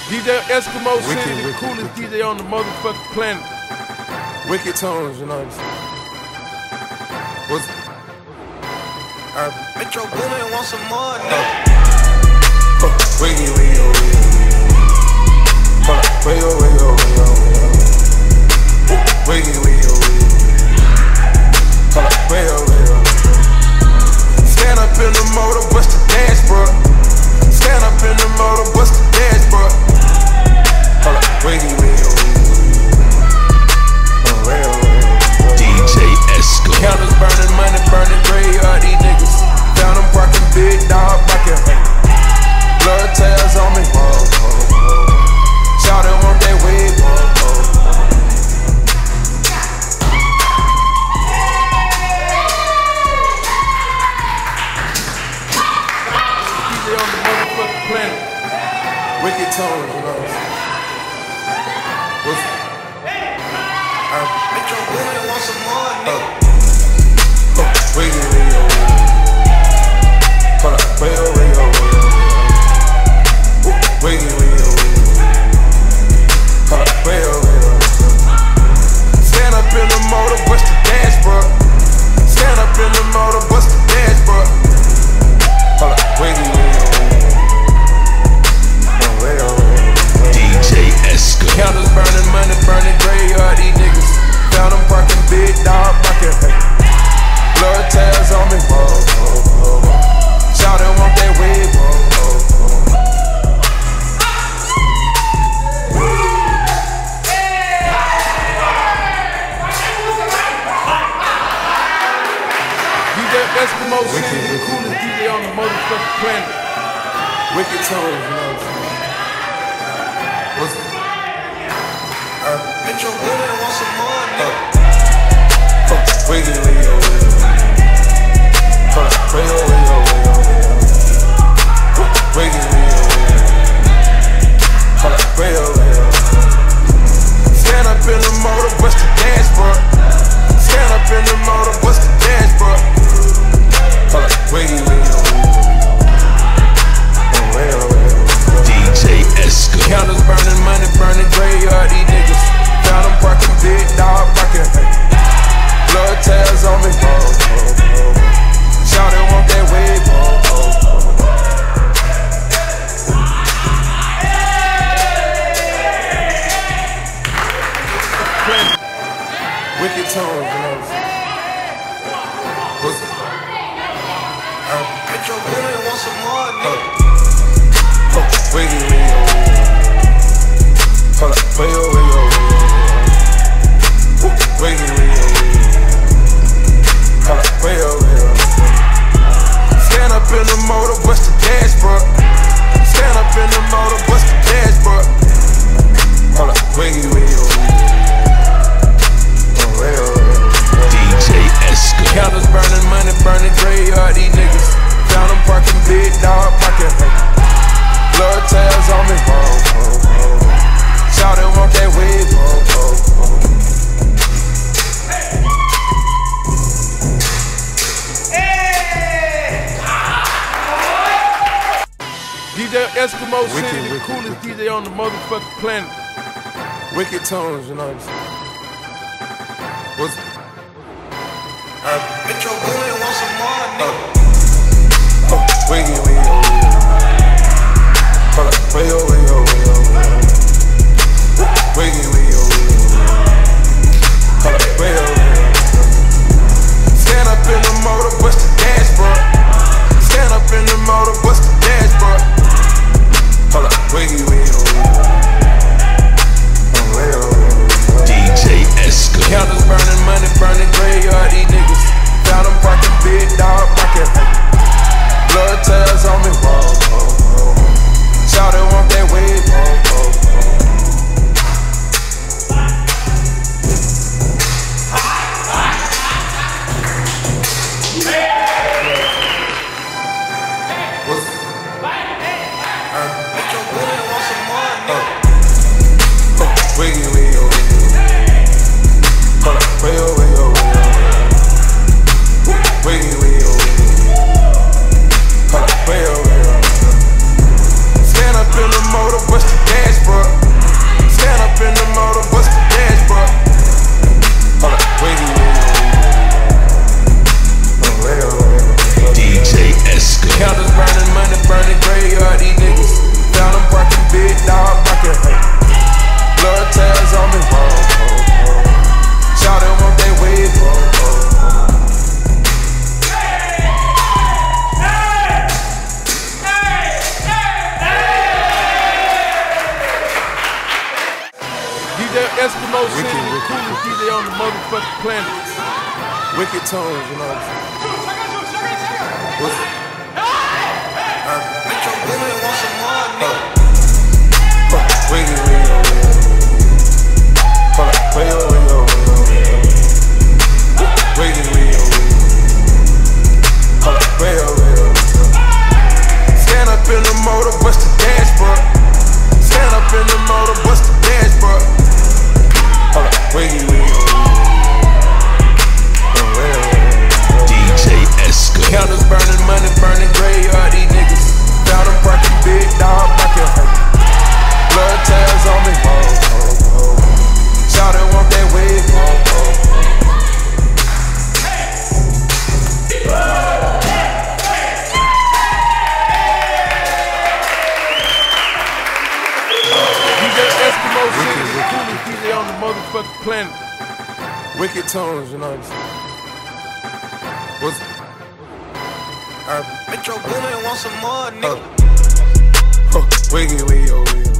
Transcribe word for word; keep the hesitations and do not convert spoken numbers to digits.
D J Eskimo City, the coolest D J on the motherfucking planet. Wicked tones, you know what I'm saying? What's uh, Metro Boomin want some more, no? uh, uh, wiggy, wiggy, wiggy. Hold up, wiggy, wiggy, wiggy, wiggy. Wiggy, wiggy, wiggy. Hold up, wiggy, wiggy. Stand up in the motor, bust the dashboard. Stand up in the motor, bust the dashboard. Hold up, wiggy, wiggy, wiggy. D J Esco. Counters burning money, burning graveyard, these niggas. Found them barking, big dog barking. Blood tails on me. Shout out, want that wig. D J on the motherfucking planet. Wicked tones, you know what I'm saying? What's Metro Boomin want some more, no? uh, uh, wiggy, wiggy, wiggy. Hold up, wiggy, wiggy, wiggy. Wiggy, wiggy, wiggy. Hold up, wiggy, wiggy. Stand up in the motor, bust the dashboard. Stand up in the motor, bust the dashboard. Hold up, wiggy, wiggy, wiggy. Wiggy, wiggy. D J Esco. Counters burning money, burning graveyard, these niggas. Found them barking, big dog barking. Blood tails on me. Shout out, want that wig. D J Eskimo City, the coolest D J on the motherfucking planet. Wicked tones, you know what I'm saying? What's Metro Boomin want some more, no? uh, wiggy, wiggy, wiggy. Hold up, wiggy, wiggy, wiggy. Wiggy, wiggy, wiggy. Hold up, wiggy, wiggy. Stand up in the motor, bust the dashboard. Stand up in the motor, bust the dashboard. Hold up, wiggy, wiggy, wiggy. Wiggy, wiggy. D J Esco. Counters burning money, burning graveyard, these niggas. Found them barking, big dog barking. Blood tails on me. Shout out, want that wig. Wicked tones, you know what I'm saying? What's Metro Boomin want some more, no? uh, wiggy, wiggy, wiggy. Hold up, wiggy, wiggy, wiggy. Wiggy, wiggy, wiggy. Hold up, wiggy, wiggy. Stand up in the motor, bust the dashboard. Stand up in the motor, bust the dashboard. Hold up, wiggy, wiggy, wiggy. D J Esco. Counters burning money, burning graveyard, these niggas. Found them barking, big dog barking. Blood tails on me. Shout out, want that wig. D J Eskimo City, the coolest D J on the motherfucking planet. Wicked tones, you know what I'm saying? What's Metro Boomin want some more, no? uh, wiggy, wiggy, wiggy. Hold up, wiggy, wiggy, wiggy. Wiggy, wiggy, wiggy. Hold up, wiggy, wiggy. Stand up in the motor, bust the dashboard. Stand up in the motor, bust the dashboard. Hold up, wiggy, wiggy, wiggy. D J Esco. Counters burning money, burning graveyard, these niggas. Found them barking, big dog barking. Blood tails on me. Shout out, want that wig. Eskimo City, the coolest D J on the motherfucking planet. Wicked tones, you know what I'm saying? What's it? Metro Boomin want some more, nigga. Wiggy, wiggy, wiggy. Hold up, wiggy, wiggy, wiggy. Wiggy, wiggy, wiggy. Hold up, wiggy, wiggy. Stand up in the motor, bust the dashboard. Stand up in the motor, bust the dashboard. Hold up, wiggy, wiggy, wiggy. D J Esco. Counters burning, money burning, graveyard, these niggas. Found them parking, big dog parking. Blood tails on me. Shout it, want that wave. D J Eskimo City, the coolest D J on the motherfucking planet. Wicked tones, you know what I'm saying? What's it? Metro Boomin want some more, nigga. Wiggy, wiggy, wiggy.